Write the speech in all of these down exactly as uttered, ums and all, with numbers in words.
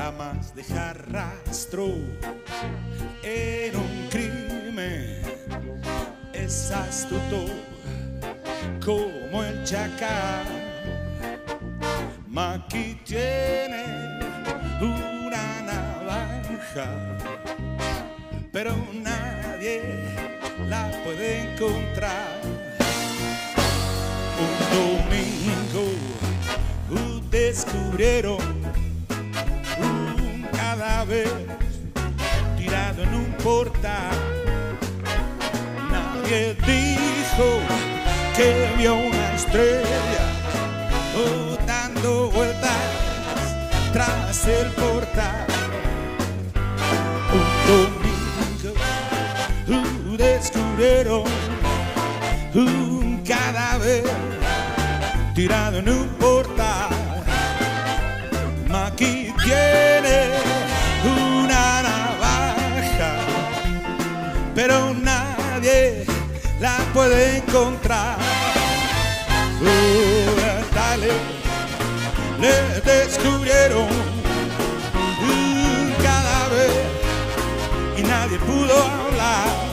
jamás dejar rastro en un crimen. Es astuto como el chacal. Maki tiene una navaja, pero nadie la puede encontrar. Un domingo uh, descubrieron un cadáver tirado en un portal. Nadie dijo que vio una estrella oh, dando vueltas tras el portal. Un domingo uh, descubrieron un cadáver tirado en un portal. Maki tiene una navaja, pero nadie la puede encontrar. Oh, dale, le descubrieron un cadáver y nadie pudo hablar.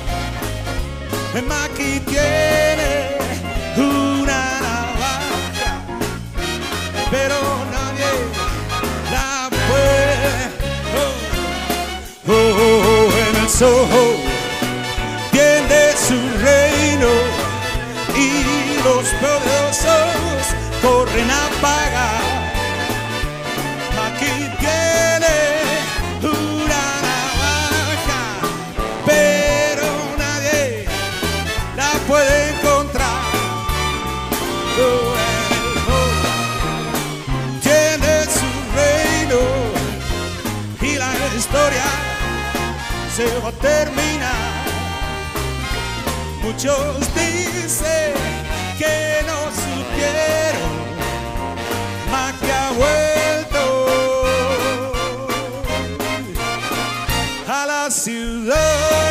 Maki tiene una navaja, pero nadie la puede. Oh, oh, oh, en el Soho tiene su reino y los poderosos corren a pagar. Maki tiene una navaja, pero nadie la puede encontrar. Oh, oh, tiene su reino y la historia se va a terminar. Muchos dicen que no supieron, Maki ha vuelto a la ciudad.